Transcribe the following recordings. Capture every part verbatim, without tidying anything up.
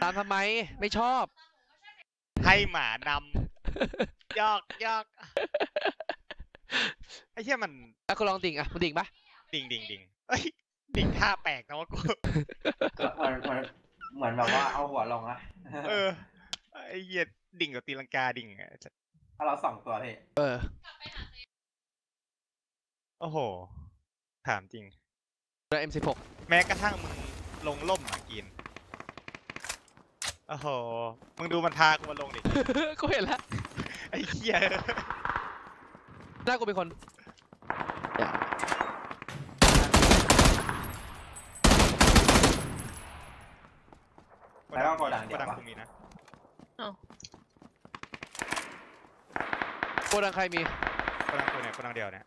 ตามทำไมไม่ชอบให้หมานำยอกยอกไอ้เหี้ยมันอ่ะกูลองดิ่งอ่ะมึงดิ่งปะดิ่งดิ่งดิ่งเอ้ยดิ่งท่าแปลกนะวะกูมันมันเหมือนแบบว่าเอาหัวลงอะเออไอ้เหี้ยดิ่งกับตีลังกาดิ่งถ้าเราสองตัวพี่เออโอ้โหถามจริงแล้ว เอ็ม สิบหกแม้กระทั่งมึงลงล่มอ่ะกินโอ้โหมึงดูมันพากูมาลงดิกูเห็นแล้วไอ้เหี้ยหน้ากูเป็นคนแล้วก็โกดังเดียวโกดังกูมีนะโกดังใครมีโกดังกูเนี่ยโกดังเดียวเนี่ย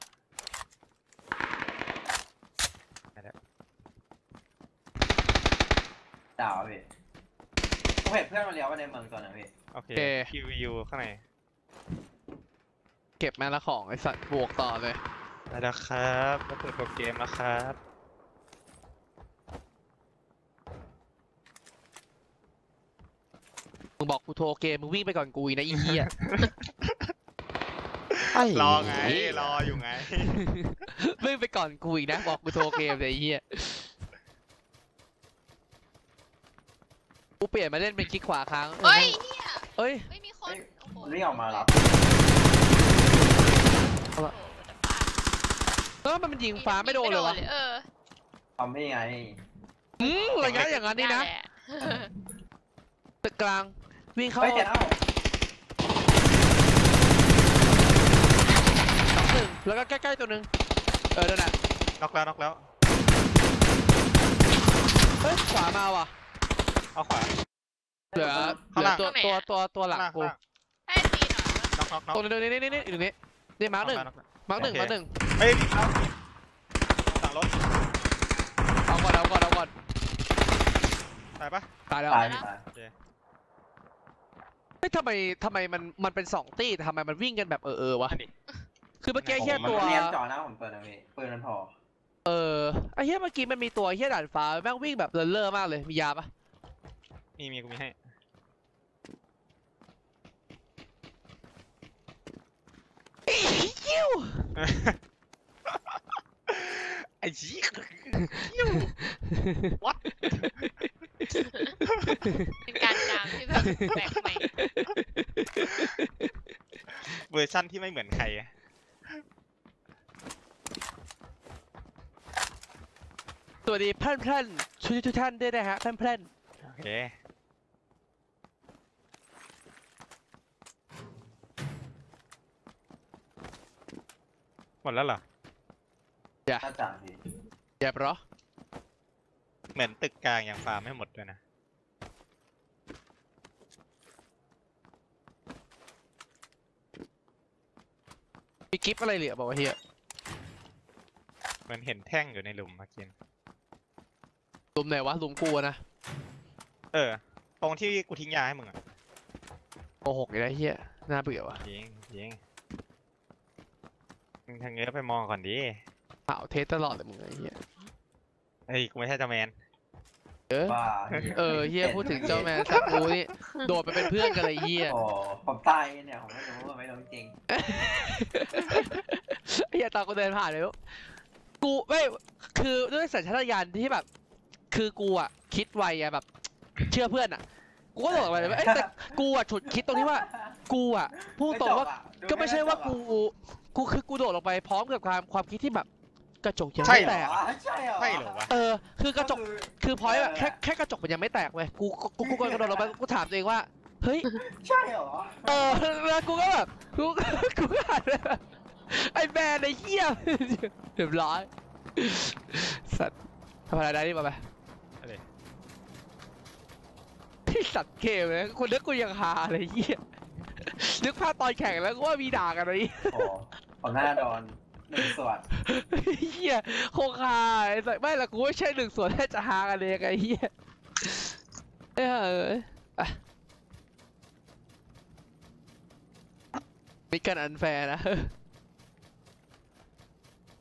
ดาวพี่ผมเห็นเพื่อนมาเลี้ยวมาในเมืองตัวนึงพี่โอเคคิวยูข้างในเก็บแม่ละของไอ้สัตว์บวกต่อเลยได้แล้วครับก็เปิดโปรเกมแล้วครับมึงบอกกูโทรเกมมึงวิ่งไปก่อนกูอีนะอีเหี้ยรอไงรออยู่ไงวิ่งไปก่อนกูอีกนะบอกกูโทรเกมเลยไอ้เหี้ยกูเปลี่ยนมาเล่นเป็นคลิกขวาค้างเฮ้ยเฮ้ยไม่มีคนรีบออกมารับเออมันยิงฟ้าไม่โดนเลยวะทำไม่ไงอืมระยะอย่างนั้นนี่นะตึกกลางวิ่งเข้าสองหนึ่งแล้วก็ใกล้ๆตัวหนึ่งเออนั่นแหละน็อกแล้วน็อกแล้วเฮ้ยขวามาว่ะเอาขวาเหลือเหลือตัวตัวตัวตัวหลังกูให้ตีหน่อยน็อกน็อกน็อกตัวนึงนี่นี่นี่นี่อยู่ตรงนี้นี่มาร์คหนึ่งมาร์คหนึ่งมาร์คหนึ่งเฮ้ยเอาสั่งรถเอาก่อนเอาก่อนเอาก่อนตายปะตายแล้วตายเฮ้ยทำไมทำไมมันมันเป็นสองตี้ทำไมมันวิ่งกันแบบเออเออวะคือเมื่อกี้แค่ตัวเรียนจ่อหน้าผมเปิดนะพี่ปืนมันพอเออไอ้เหี้ยเมื่อกี้มันมีตัวเหี้ยด่านฟ้าแม่งวิ่งแบบเลอะเลอะมากเลยมียาปะมีมีกูมีให้ยิ้วไอ้ชี้ยิ้ว what เป็นการจามที่แบบแปลกใหม่เวอร์ชั่นที่ไม่เหมือนใครสวัสดีเพื่อนเพื่อนช่วยทุกท่านด้วยนะฮะเพื่อนเพื่อนโอเคหมดแล้วเหรออย่าอย่าปะเหมือนตึกกลางยังฟาร์มไม่หมดด้วยนะมีกิฟต์อะไรเหลือบอกว่าเฮียมันเห็นแท่งอยู่ในหลุมมากินหลุมไหนวะหลุมกูนะเออตรงที่กูทิ้งยาให้มึงอะโอ้หกไอ้เฮียน่าเบื่อวะยิงยิงมึงทางเงี้ยไปมองก่อนดิเผาเทสตลอดเลยมึงไอ้เฮียเฮ้ยกูไม่ใช่เจ้าแมนเออเออเฮียพูดถึงเจ้าแมนสักกูนี่โดดไปเป็นเพื่อนกันเลยเฮียโอ้ผมตายเนี่ยผมไม่รู้ว่าไม่รู้จริงเฮียตอนกูเดินผ่านเลยกูไม่คือด้วยสัญชาตญาณที่แบบคือกูอ่ะคิดไวอะแบบเชื่อเพื่อนอ่ะกูก็บอกไปเลยว่าแต่กูอ่ะฉุดคิดตรงนี้ว่ากูอ่ะพูดตรงว่าก็ไม่ใช่ว่ากูกูคือกูโดดลงไปพร้อมกับความความคิดที่แบบกระจกยังไม่แตกใช่เหรอใช่เหรอวะเออคือกระจกคือพอยแบบแค่แค่กระจกมันยังไม่แตกเว้ยกูกูกูกระโดดลงไปกูถามตัวเองว่าเฮ้ยใช่เหรอเออแล้วกูก็แบบกูกูก็หันไอ้แบนไอ้เหี้ยเรียบร้อยสัตว์ทำอะไรได้นี่มาไหมที่สัตว์เกมเลยคนนึกกูยังหาอะไรเหี้ยนึกภาพตอนแข่งแล้วก็ว่ามีด่ากันเลยโอ้ผมหน้าโดนหนึ่งส่วนเหี้ยโคงคาไอ้สัตว์ไม่ละกูไม่ใช่หนึ่งส่วนแค่จะหากันเลยไอ้เหี้ยเออมีการอันแฟร์นะ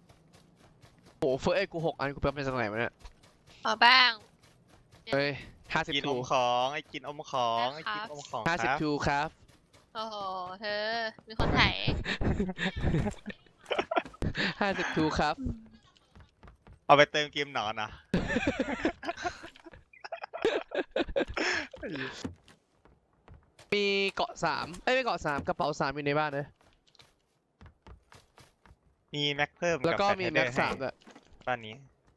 โอ้เฟิร์สไอ้กูหกอันกูไปเป็นสักไหนมาเนี่ยอ๋อบ้างเฮ้ยห้าสิบกินอทูมของไอ้กินอมของไอ้กินอมของห้าคสิบรับทูครับโอ้โห เธอ มีคนไถห้าสิบทูครับเอาไปเติมเกมหนอนนะมีเกาะสามเอ้ยไม่เกาะสามกระเป๋าสามอยู่ในบ้านเลยมีแม็กเพิ่มแล้วก็บมีฟแม็กให้สามด้วยบ้านนี้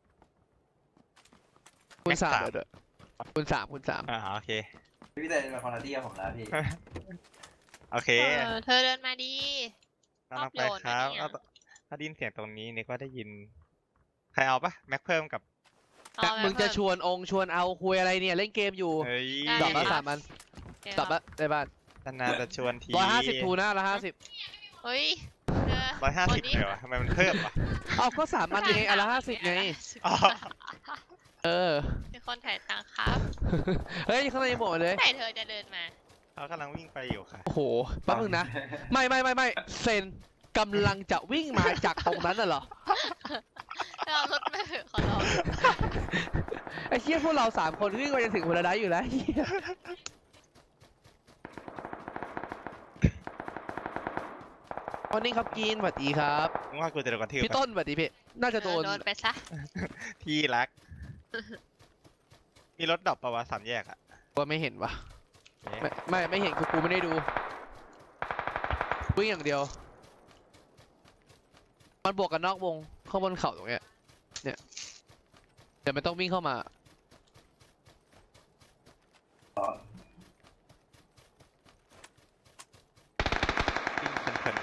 คูณสามแม็กสามด้วยคูณสามคูณสามอ่าโอเคพี่เตยเป็นคนละที่กับผมแล้วพี่โอเคเออ เธอเดินมาดีน้องชอบไปโยนครับอันเนี้ยเอาถ้าได้ยินเสียงตรงนี้นี่ก็ได้ยิน ใครเอาปะแม็กเพิ่มกับเอาแต่ไว้มึงจะเพิ่ชวนองค์ชวนเอาคุยอะไรเนี่ยเล่นเกมอยู่เฮ้ยได้ดอกละครับสามอันโอเคดอกละในบ้านนานๆจะชวนทีร้อยห้าสิบทูนะร้อยห้าสิบเฮ้ยเธอร้อยห้าสิบวันนี้เลยวะทำไมมันเพิ่มวะเอาก็สามอันไงอันละห้าสิบไงอ๋อเออมีคนถ่ายตังค์ครับเฮ้ยข้างในยังหมดเลยไหนเธอจะเดินมาเขากำลังวิ่งไปอยู่ค่ะโอ้โหแป๊บนึงนะ ไม่ไม่ไม่ไม่เซนกำลังจะวิ่งมาจากตรงนั้นน่ะเหรอเธอเอารถมาเถอะขอร้องไอ้เหี้ยพวกเราสามคนวิ่งไปจะถึงพาราไดซ์อยู่แล้วเหี้ยวันนี้ครับกินสวัสดีครับมึงว่ากูจะโดนกระทืบพี่ปะต้นสวัสดีพี่น่าจะโดนโดนไปซะที่รัก มีรถดรอปปะวะสามแยกอะว่าไม่เห็นวะเอ๊ะไม่ไม่ไม่เห็นคือกูไม่ได้ดูวิ่งอย่างเดียว มันบวกกันนอกวงข้างบนเขาตรงเนี้ยเนี่ยเดี๋ยวมันต้องวิ่งเข้ามาวิ่งเพลิน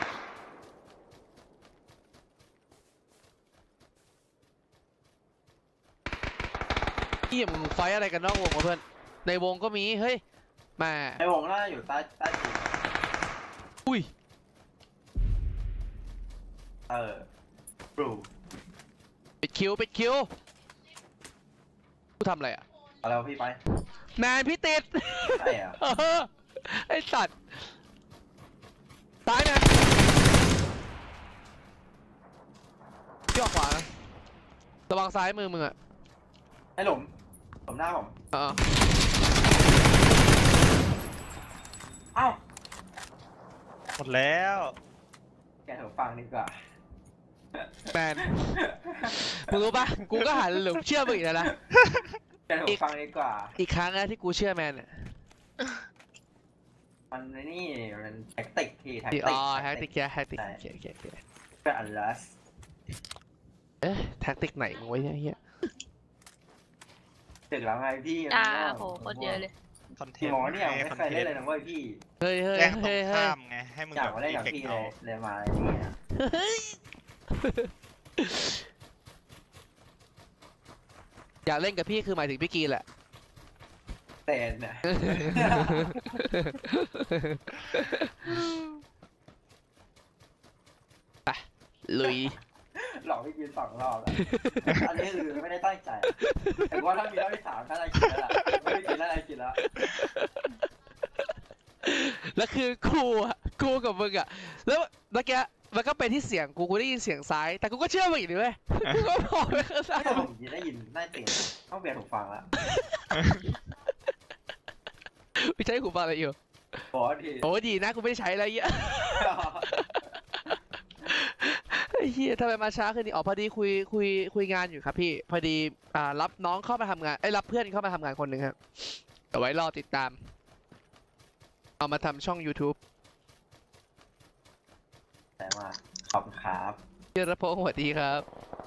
พี่มึงไฟท์อะไรกันนอกวงวะเพื่อนในวงก็มีเฮ้ยแหม่ไอ้วงน่าอยู่ใต้ใต้ตีนอุ้ยเออ บลูปิดคิวปิดคิวกูทำอะไรอ่ะเอาแล้วพี่ไปแมนพี่ติดใช่อ่ะเออไอสัตว์ตายแมนพี่ออกขวานะระวังซ้ายมือมึงอ่ะไอ้หลุมหลุมหน้าผมเออเอ้าๆหมดแล้วแกหูฟังดีกว่าแมนมึงรู้ปะกูก็หันหลุมเชื่อมึงอีกแล้วนะแกหูฟังดีกว่าอีกครั้งนะที่กูเชื่อแมนเนี่ยมันไอ้นี่มันแท็กติกทีแท็กที่ติกอ๋อแท็กติกแค่แท็กติกใช่โอเคโอเคโอเคเพื่ออันลัสเอ๊ะแท็กติกไหนมึงไว้เนี่ยเฮียถึงแล้วไงพี่จ้ามันโหโคตรเยอะเลยคอนเทพี่นหมอต์เนี่ยไงไม่คอนเคยเทเล่นนเลยต์นะเว้ยพี่เฮ้ยเฮ้ยแกล้งตรเฮ้งยเฮ้ยข้ามไง ให้มึงอยาแบกบมาเล่นอีกับเฟกพี่ต์เลเอายเลยมาไอ้นี่อะเฮ้ยอยากเล่นกับพี่คือหมายถึงพี่กีนแหละเต้นเนี่ยไปลุยหลอกพี่กินสองรอบแล้ว อันนี้คือไม่ได้ตั้งใจ แต่ว่าถ้ามีรอบที่สามก็ได้กินแล้วล่ะไม่ได้กินแล้วได้กินแล้วแล้วคือกูอะกูกับมึงอะแล้วเมื่อกี้มันก็เป็นที่เสียงกูกูได้ยินเสียงซ้าย แต่กูก็เชื่อมึงอีกด้วย กูก็บอกไปข้างซ้ายถ้าผมได้ยินได้เสียงต้องเปลี่ยนหูฟังละไม่ใช่หูฟังอะไรอยู่บอกว่าทีโอ้ดีนะกูไม่ได้ใช้อะไรเยอะไอ้เหี้ยทำไมมาช้าขึ้นนี่อ๋อพอดีคุยคุยคุยงานอยู่ครับพี่ พอดีอ่ารับน้องเข้ามาทำงานไอ้ยรับเพื่อนเข้ามาทำงานคนหนึ่งครับเดี๋ยวไว้รอติดตาม เอามาทำช่อง YouTube แต่ว่าขอบคุณครับเจรพงศ์สวัสดีครับ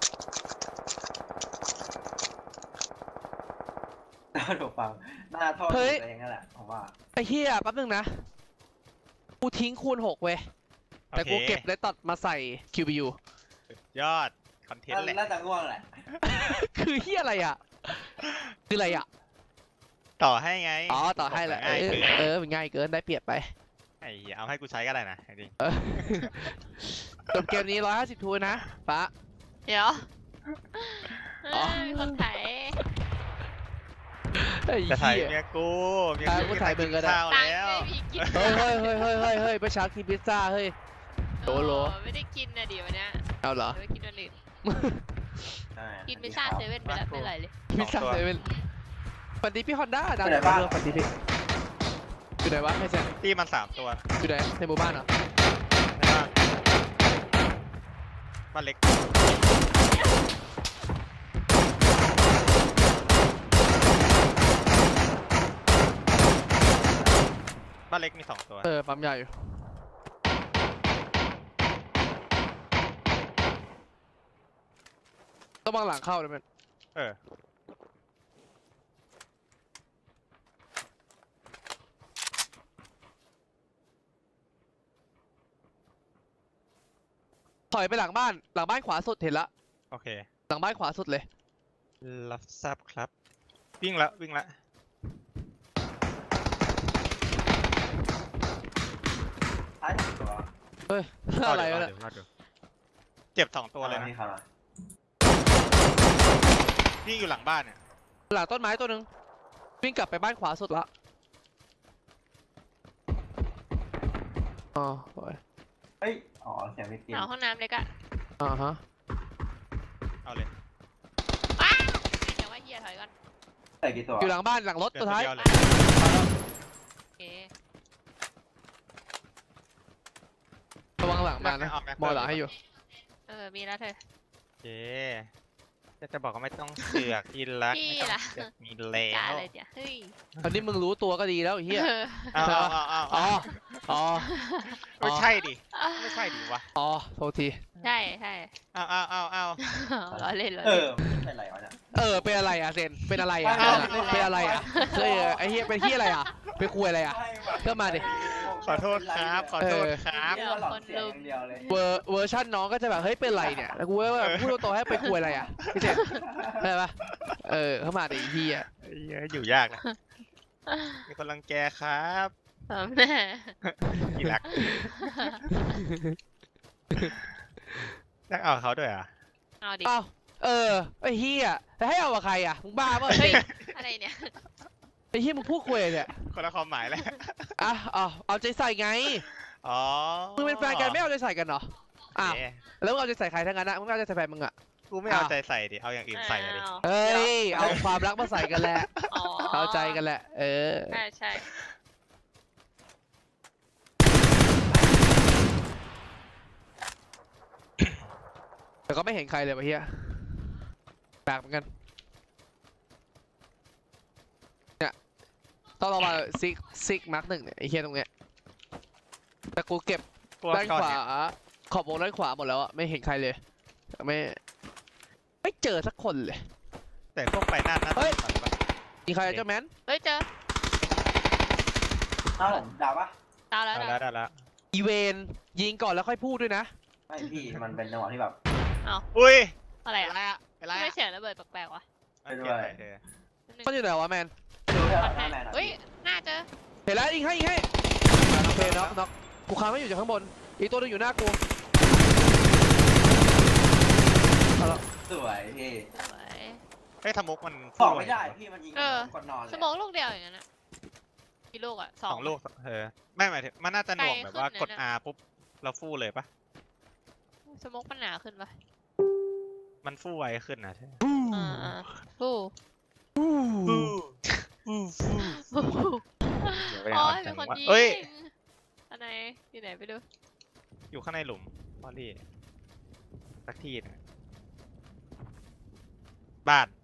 หูฟังหน้าท่อเฮ้ยตัวเองนั่นแหละผมว่าไอ้เหี้ยแป๊บนึงนะ กูทิ้งคูณหกเว้ย แต่กูเก็บและตัดมาใส่ คิว บี ยูยอด คอนเทนต์แหละน่าจะง่วงแหละคือเหี้ยอะไรอ่ะ คืออะไรอ่ะต่อให้ไงอ๋อ ต่อให้แหละ เอง่ายอขึ้นเออมันง่ายเกินได้เปรียบไปไอ้เหี้ยเอาให้กูใช้ก็ได้นะจริงเออจบเกมนี้ร้อยห้าสิบทูนะป๊าเดี๋ยวอ๋อเอ้ยมีคนไถไอ้ๆจะถ่ายเหี้ยเมียกูเมียอ่ะกูกูถ่ายมึงก็ได้ข้าวตังค์แล้วไม่มีกินเฮ้ยเฮ้ยเฮ้ยเฮ้ยเฮ้ยเฮ้ยเมื่อเช้ากินพิซซ่าเฮ้ย โหลโหลโอ้ไม่ได้กินนะดิวันเนี้ยเอาเหรอเดี๋ยวไปกินวันอื่นใช่กินพิซซ่าเซเว่นไปแล้วไม่อร่อยเลยพิซซ่าเซเว่นฝันดีพี่ฮอนด้าดาวไหนเดี๋ยวบ้างเรื่องฝันดีพี่อยู่ไหนวะไอ้เซนที่มันสามตัวอยู่ไหนในหมู่บ้านเหรอในบ้านบ้านเล็กบ้านเล็กมีสองตัวเออปั๊มใหญ่อยู่ต้องบังหลังเข้าเลยมันเออถอยไปหลังบ้านหลังบ้านขวาสุดเห็นละโอเคหลังบ้านขวาสุดเลยรับทราบครับวิ่งละวิ่งละท้ายตัวเฮ้ยอะไรวะเนี่ยเดี๋ยวรอดูเจ็บสองตัวเลยนะนี่ครับวิ่งอยู่หลังบ้านเนี่ยหลังต้นไม้ตัวหนึ่งวิ่งกลับไปบ้านขวาสุดละอ๋อโอ้ยเฮ้ยอ๋อเสียงไม่เปลี่ยนเอาห้องน้ำเล็กอะอ่าฮะเอาเลยอ้าวเดี๋ยวว่าเฮียถอยก่อนใส่กี่ตัวอยู่หลังบ้านหลังรถเดี๋ยตัว วท้ายเดียวเลยโอเคระวังหลังมานะเอาแม็กมองหลังให้อยู่เออมีแล้วเธอโอเคจะจะบอกว่าไม่ต้องเสือกกินรักพี่ไม่ต้องล่ะเสือกมีแล้จ้าว เลยจ้ะเฮ้ยอันนี้มึงรู้ตัวก็ดีแล้วไอ้เฮียเออเอาเอาเอาเอาอ๋อ อ๋อไม่ใช่ดิไม่ใช่ดิวะอ๋อ โทษทีใช่ใช่เอาเอาเอาเอาล้อเล่นล้อเอเล่นอไม่เป็นไรวะเนี่ยเออ เป็นอะไรอ่ะเซน เป็นอะไรอ่ะอ้าวเป็นอะไรอ่ะเออไอ้เฮียเป็นเฮียอะไรอ่ะเป็นคุยอะไรอ่ะ ก็มาดิขอโทษครับขอโทษครับเรื่องหลอกเสียงอย่างเดียวเลยเวอร์เวอร์ชันน้องก็จะแบบ เฮ้ย เป็นไรเนี่ย แล้วกูก็แบบพูดตรงๆให้ไปคุยอะไรอ่ะพี่เซนเข้าใจปะเออ เข้ามาดิไอ้เฮียไอ้เหี้ยอยู่ยากนะมีคนรังแกครับสามแน่อีรักนักเอาเขาด้วยอ่ะเอาดิอ้าว เออ ไอ้เฮียแล้วให้เอากับใครอ่ะ มึงบ้าป่ะเฮ้เฮ้ยยอะไรเนี่ยไอ้เฮียมึงพูดคุยเนี่ยคนละความหมายแล้วอ่ะเอาเอาใจใส่ไงอ๋อมึงเป็นแฟนกันไม่เอาใจใส่กันเหรออ้าวเอ๊ะแล้วมึงเอาใจใส่ใครทั้งนั้นนะมึงไม่เอาใจใส่แฟนมึงอ่ะกูไม่เอาใจใส่ดิ เอาอย่างอื่นใส่อะดิอ้าวเอ้ย เอาความรักมาใส่กันแหละอ๋อเอาใจกันแหละ เออใช่ใช่แต่ก็ไม่เห็นใครเลยวะเฮียแปลกเหมือนกัน เนี่ย ต้องระวังซิกซิกมาร์กหนึ่งเนี่ยไอ้เฮียตรงเนี้ย แต่กูเก็บกลัวด้านก่อนขวาเนี่ยขอบวงด้านขวาหมดแล้วอะไม่เห็นใครเลย ไม่ ไม่เจอสักคนเลยแต่พวกไปหน้าหน้าเฮ้ยต่างๆปะมีใครอะเจ้าแมนเฮ้ยเจออ้าวผมดาวปะดาวแล้วได้ดาวแล้วได้แล้วอีเวนยิงก่อนแล้วค่อยพูดด้วยนะไม่พี่มันเป็นจังหวะที่แบบอุ้ยอะไรอะไรอ่ะอะอะไรทำไม่อะเสียงระเบิดแปลกๆวะเอาเปลี่ยนใหม่เถอะมันอยู่ไหนวะแมนดูเรื่องปัดหให้น้าแมนอะเฮ้ยหน้าเจอเห็นแล้วยิงให้ยิงให้โอเคน็อกน็อกกูค้างไม่อยู่จากข้างบน อีกตัวหนึงอยู่หน้ากูสวยพี่สวยเฮ้ยทำมุกมันบอกไม่ได้พี่มันยิงเออคนนอนเลยสมองลูกเดียวอย่างนั้นอะกี่ลูกอะสสององลูกเออไม่หมายถึงมันน่าจะหน่วงไกลแบบว่าขึ้นกดเลยนะ R ปุ๊บเราฟู่เลยปะสมองมันหนาขึ้นปะมันฟู่ไวขึ้นนะใช่อ่าอ่าฟู้ฟู่ฟู่ฟู่ฟู้เดี๋ยวไปโอ้เอายจัเป็นงคนวะยิงเอ้ยอันไหนที่ไหนไปดูอยู่ข้างในหลุมพอลี่สักทีหนึงบ้าน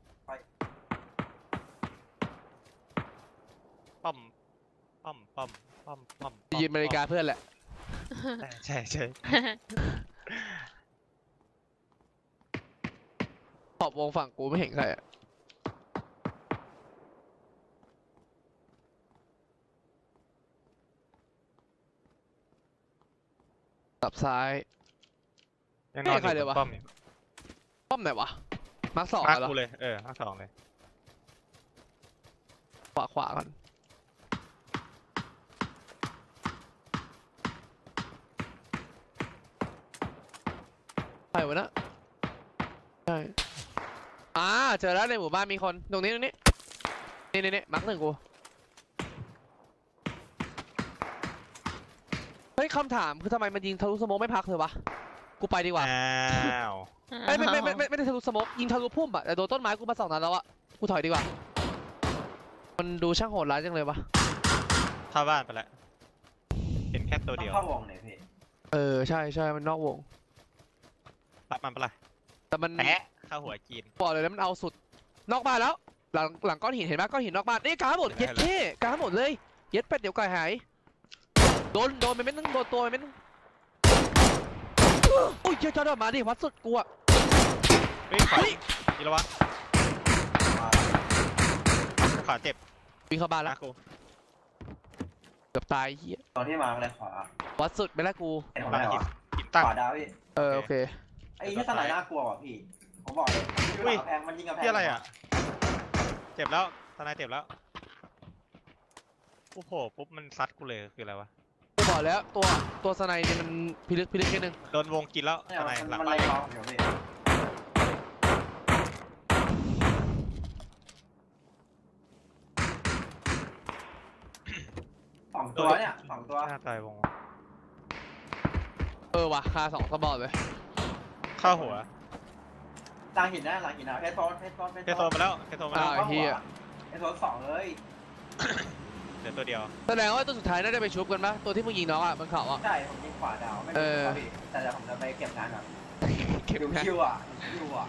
ป้อมป้อมป้อมป้อมป้อมป้อมยืนอเมริกาเพื่อนแหละใช่ใช่ขอบวงฝั่งกูไม่เห็นใครอะตับซ้ายยังนอนไม่เห็นใครอเลยู่ยวะป้อมอยู่ป้อมไหนวะ มาร์คสองมาร์คเหรอกูเลยเออมาร์คสองเลยขวาขวาก่อนใครวะนะใช่อ่าเจอแล้วในหมู่บ้านมีคนตรงนี้ตรงนี้นี่นี่นี่มาร์คหนึ่งกูเฮ้ยคำถามคือทำไมมันยิงทะลุสโมกไม่พักเลยวะกูไปดีกว่าอ้าวเอ้ยไม่ไม่ไม่ไม่ไม่ได้ทะลุสโมกยิงทะลุพุ่มอะแต่โดนต้นไม้กูมาสองนัดแล้วอะกูถอยดีกว่ามันดูช่างโหดร้ายจังเลยวะเข้าบ้านไปแล้วเห็นแค่ตัวต้อเดีงยวเข้าวงหน่อยพี่เออใช่ใช่มันนอกวงรับมันไปละแต่มันแปะเข้าหัวจีนบอกเลยแล้วมันเอาสุดนอกบ้านแล้ว หลังหลังก้อนหินเห็นไหมก้อนหินนอกบ้านนี่กลางหมดเห็เย็นดไหมเท่กลางหมดเลยเย็ดเป็ดเดี๋ยวไก่หายโดนโดนไปเม็ดนึงโดนตัวไปเม็ดนึงอุ้ยเจ้าเจ้าเดินมาดิวัดสุดกูอะเฮ้ยขวาอีระวังมาขวาเจ็บวิ่งเข้าบ้านแล้นะวกูเกือบตายเฮียตอนที่มาเลยขวาวัดสุดไปแล้วกูเห็นผมหลัไหงมหินวะหินตั้งขวาดาวพี่เออโอเคไอ้ที่สไนด์น่ากลัวว่ะพี่ผมบอกเลยอุ้ยกำแพงมันยิงกำแพงที่อะไรอ่ะ เจ็บแล้วทนายเจ็บแล้วโอ้โหปุ๊บมันซัดกูเลยคืออะไรวะกูบอกแล้วตัวตัวสไนเนี่ยมันพิลึกพิลึกนิดนึงโดนวงกินแล้วเนี่ยทนายมันหลังมันบ้าไล่นเราอยู่พี่สองตัวเนี่ยสองตัวหน้าตายวงเออว่ะคาสองสบอดเลยเข้าหัวหลังหินนะหลังหินนะเพชรโซนเพชรโซนเพชรเคโทรมาแล้วเคโทรมาอ้าแล้ว วไอ้เหี้ยเพชรโซนสองเลยเหลือตัวเดียวแสดงว่าตัวสุดท้ายน่าจะไปชุบกันปะตัวที่มึงยิงน้องอ่ะบนเขาอ่ะใช่ผมยิงขวาดาวไม่เอรู้อครับพี่แต่เดี๋ยวผมจะไปเก็บงานก่อนเก็บดูงานคิวอ่ะดูคิวอ่ะ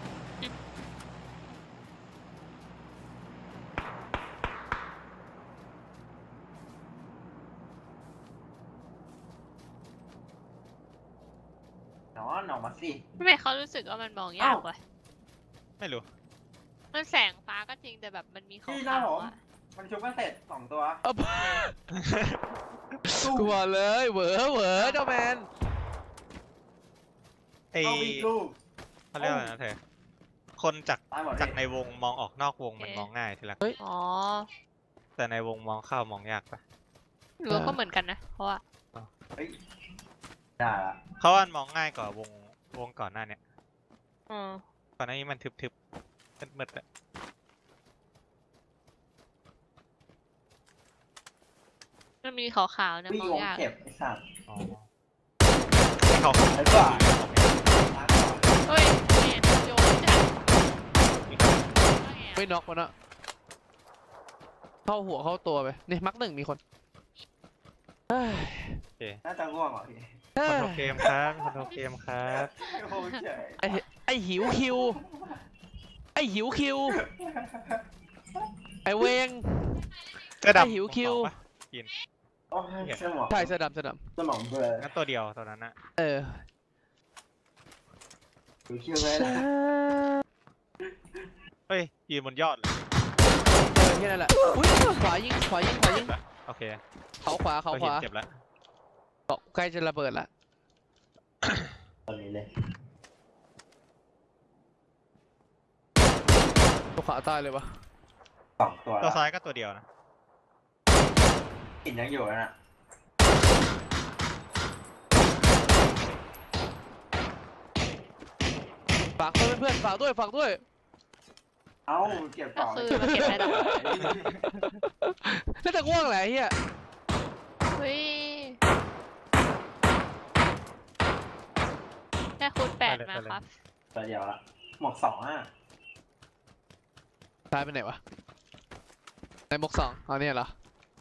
นอนออกมาสิทำไมเขารู้สึกว่ามันมองยากวะไม่รู้มันแสงฟ้าก็จริงแต่แบบมันมีขาพี่หน้าว ผมๆอะมันชุบกันเสร็จสองตัวเอาไปกลัวเลยเหวอเหวอเจ้าแมนไอ้เอาอีกลูกเขาเรียกอะไรนะเธอคนจากตายหมดจากในเลยวงมองออกนอกวงมันมองง่ายทีละอ๋อแต่ในวงมองเข้ามองยากปะหรือว่าก็เหมือนกันนะ เพราะว่าเฮ้ยได้ละเขาว่ามันมองง่ายกว่าวงวงก่อนหน้าเนี้ยอืมก่อนหน้านี้มันทึบๆมืดๆอะมันมีขาวๆนะวิ่งมองวงยากเก็บไอ้สัตว์อ๋อให้เขาไอ้บ้าล้างก่อนเฮ้ยเนี่ยโยนจ้ะว่าไงอะไม่น็อกมันอะเข้าหัวเข้าตัวไปนี่มักหนึ่งมีคนเฮ้ยโอเคน่าจะง่วงเหรอพี่เฮ้คนยโทรเกมครับคนโทรเกมครับโอ้ยเฉยไอไอหิวคิวไอหิวคิวไอเวงเสื้อไอ้ดำหิวคิวผมบอกปะโอ้ยสมองใช่เสื้อดำเสื้อดสมองเบลองั้นตัวเดียวตอนนั้นนะำเออดูคิวเลยนะเฮ้ยยืนบนยอดเลยเออแค่นั้นแหละอุ้ยขวายิงขวายิงขวายิงโอเคเขาขวาเขาตัวขหินวาเจ็บแล้วเกาะใกล้จะระเบิดละตอนนี้เลยตัวขวาตายเลยวะสองตัวตัวแล้วซ้ายก็ตัวเดียวนะหินยังอยู่นะฝากด้วยเพื่อนๆฝากด้วยฝากด้วยเอ้าเก็บก็ต่อคือมาเก็บได้ดอกน่าจะง่วงแหละไอ้เฮียเฮ้ยได้คูณแปดมาครับตัวเดียวละหมวกสองอ่ะตายไปไหนวะในมกสองเอาเนี่ยเหรอ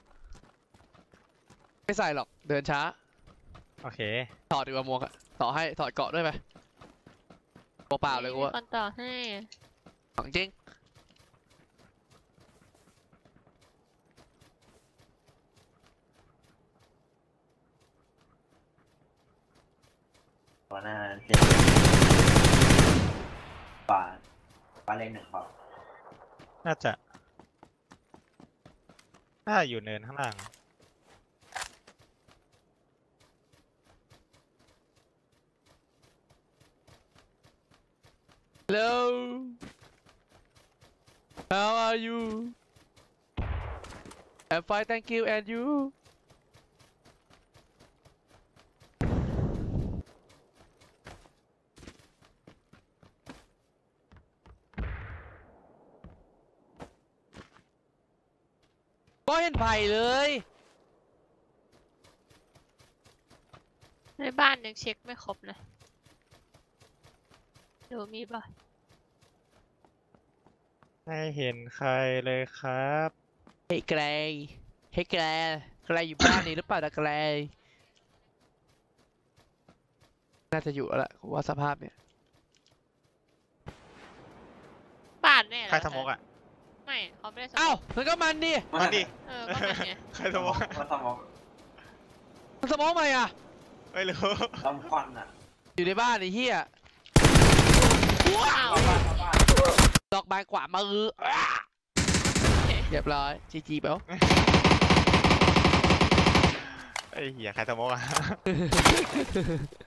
ไม่ใส่หรอกเดินช้าโอเคถอดดีกว่าหมวกอะต่อให้ถอดเกาะด้วยไหมเปล่าๆเลยกูมีว่าคนต่อให้ของจริงตัวหน้าเจ็บปลาปลาเล็กหนึ่งครับน่าจะน่าอยู่เนินข้างล่าง Hello How are you I'm fine thank you and you ก็เห็นไผ่เลยในบ้านยังเช็คไม่ครบนะดูมีป่ะไม่เห็นใครเลยครับเห็ฮ้ยแกรเฮ้ยแกรแกรอยู่บ้านนี้หรือเปล่านะแกรน่าจะอยู่แล้วล่ะว่าสภาพเนี่ยบ้านแน่เหรอใครสโมกอ่ะไม่เขาไม่ได้สโมอ้าก วมันก็มันดิมาดิเออก็มันไงใครสโมกอะมันสมองมันสมองไหมอ่ะไม่รู้ลำควันอ่ะอยู่ในบ้านไอ้เหี้ยว้าวเข้าบ้านเข้าบ้านดอกไม้กว่ามืออ้าเรียบร้อยจีจีเปล่าไอ้เหี้ยใครสโมกอ่ะ